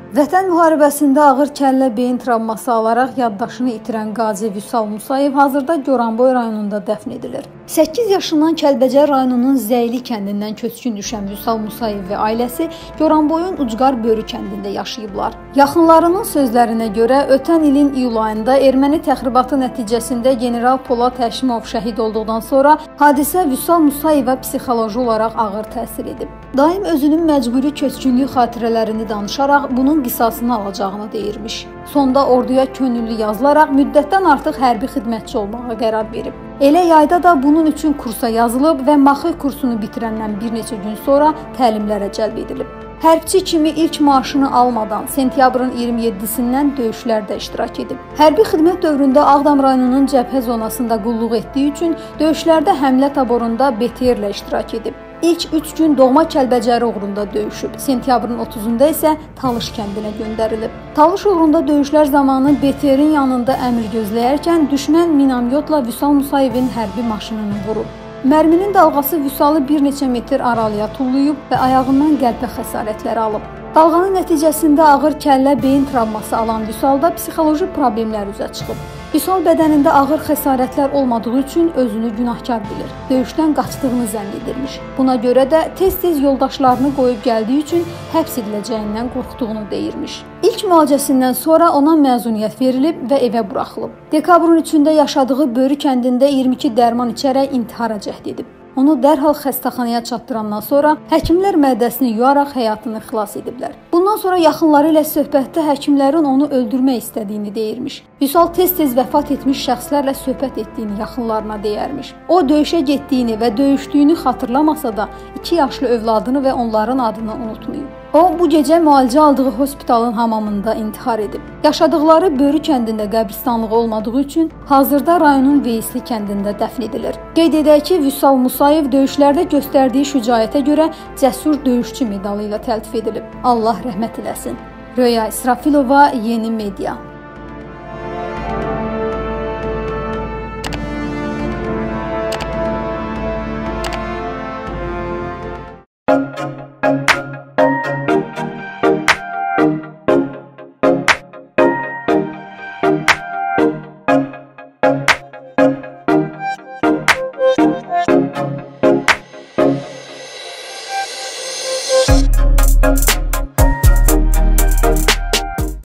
Vətən müharibəsində ağır kəllə beyin travması alaraq yaddaşını itirən qazi Vüsal Musayev hazırda Goranboy rayonunda dəfn edilir. 8 yaşından Kəlbəcər rayonunun Zəyli kəndindən köçkün düşən Vüsal Musayev və ailəsi Goranboyun Ucqar Börü kəndində yaşayıblar. Yaxınlarının sözlərinə görə ötən ilin iyul ayında erməni təxribatı nəticəsində general Polad Həşimov şəhid olduqdan sonra hadisə Vüsal Musayevə psixoloji olaraq ağır təsir edib. Daim özünün məcburi köçkünlük xatirələrini danışaraq bunun qisasını alacağını deyirmiş. Sonda orduya könüllü yazılaraq müddətdən artıq hərbi xidmətçi olmağa qərar verib. Elə yayda da bunun üçün kursa yazılıb və maxi kursunu bitirəndən bir neçə gün sonra təlimlərə cəlb edilib. Hərbçi kimi ilk maaşını almadan sentyabrın 27-sindən döyüşlərdə iştirak edib. Hərbi xidmət dövründə Ağdam rayonunun cəbhə zonasında qulluq etdiyi üçün döyüşlərdə həmlə taborunda BTR-lə iştirak edib. İlk 3 gün doğma Kəlbəcəri uğrunda döyüşüb. Sentyabrın 30-da isə Talış kəndinə göndərilib. Talış uğrunda döyüşlər zamanı BTR-in yanında əmr gözləyərkən düşmən minamyotla Vüsal Musayevin hərbi maşınını vurub. Mərminin dalğası Vüsalı bir neçə metr aralıya tullayıb və ayağından qəlpə xəsarətləri alıb. Dalğanın nəticəsində ağır kəllə beyin travması alan Vüsalda psixoloji problemlər üzə çıxıb. Vüsal bədənində ağır xəsarətlər olmadığı üçün özünü günahkar bilir. Döyüşdən qaçdığını zənn edirmiş. Buna görə də tez-tez yoldaşlarını qoyub gəldiyi üçün həbs ediləcəyindən qorxduğunu deyirmiş. İlk müalicəsindən sonra ona məzuniyyət verilib və evə buraxılıb. Dekabrın 3-də yaşadığı Börü kəndində 22 dərman içərək intihara cəhd edib. Onu dərhal xəstəxanaya çatdırandan sonra həkimlər mədəsini yuyaraq həyatını xilas ediblər. Bundan sonra yaxınları ilə söhbətdə həkimlərin onu öldürmək istədiyini deyirmiş. Vüsal tez-tez vəfat etmiş şəxslərlə söhbət etdiyini yaxınlarına deyərmiş. O döyüşə getdiyini və döyüşdüyünü xatırlamasa da 2 yaşlı övladını və onların adını unutmayıb. O, bu gecə müalicə aldığı hospitalın hamamında intihar edib. Yaşadıkları Börü kəndində qəbristanlığı olmadığı üçün hazırda rayonun Veysli kəndində dəfn edilir. Qeyd edək ki, Vüsal Musayev döyüşlərdə göstərdiyi şücaətə görə cəsur döyüşçü medalı ilə təltif edilib. Allah rəhmət eləsin. Röya İsrafilova, Yeni Media. We'll be right back.